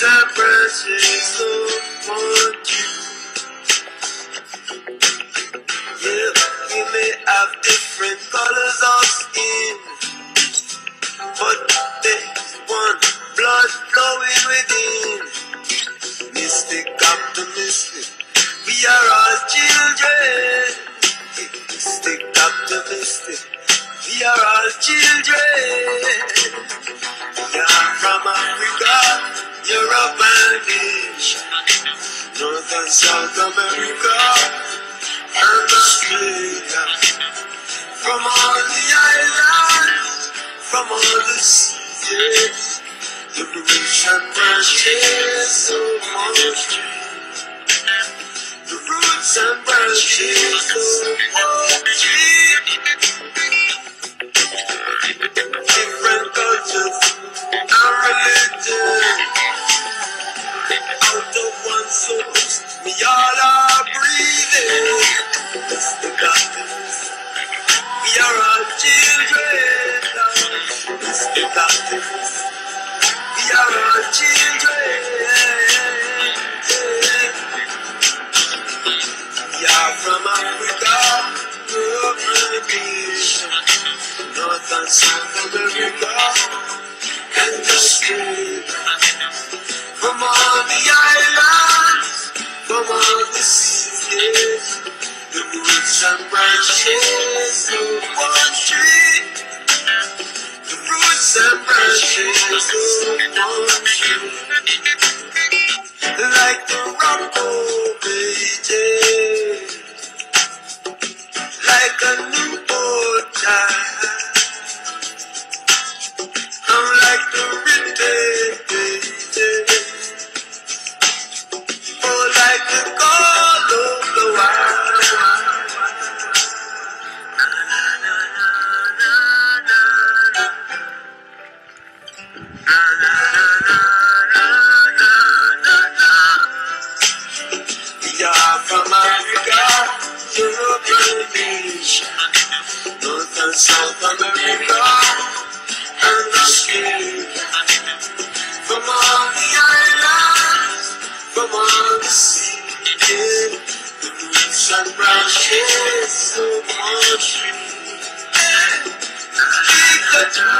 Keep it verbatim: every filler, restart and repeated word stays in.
and branches of one tree. Yeah, we may have different colors of skin, but there's one blood flowing within. Mystic, optimistic, we are all children. Mystic, optimistic, we are all children. We are from Africa, Europe and Asia, North and South America and Australia. From all the islands, from all the seas, the roots and branches of one tree. The roots and branches of one tree. Different cultures and religions, out of one source, we all are breathing. Mystic optimism, we are all children. Mystic optimism, we are all children. We are from Africa, Europe and Asia, North and South America and Australia. From all the islands, from all the seas, the roots and branches of one tree. The roots and branches of one tree. Like the rock of ages, like a newborn child. I'm like the written pages, oh, like the call of the wild. We are from Africa, Europe and Asia, North and South America and Australia. From all the islands, from all the seas, the roots and branches of one tree. Speak the truth.